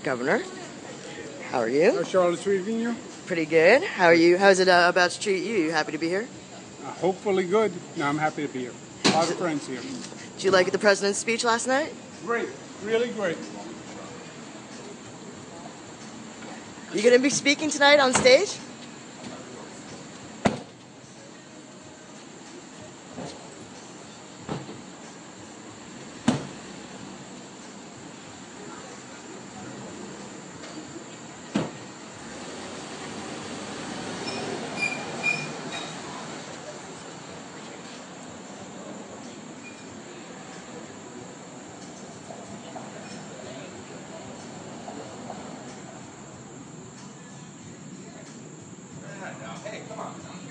Governor. How are you? How's Charlotte's treating you? Pretty good. How are you? How's it about to treat you? You happy to be here? Hopefully good. No, I'm happy to be here. A lot of friends here. Did you like the president's speech last night? Great. Really great. You going to be speaking tonight on stage? Hey, come on.